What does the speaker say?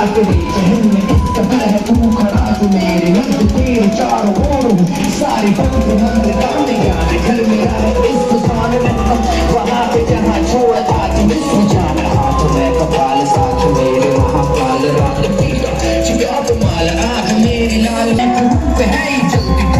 तेरे चहल में इस कदर है तू खड़ा तू मेरे नज़र तेरे चारों ओर सारी बात मंद काम याद घर मेरा है इस फसाने में वहाँ पे जहाँ छोड़ा था तुम इसको जाना हाथ में कपाल साथ मेरे महाकाल रात पीड़ा चिका माल आँख मेरी लाल है जल्दी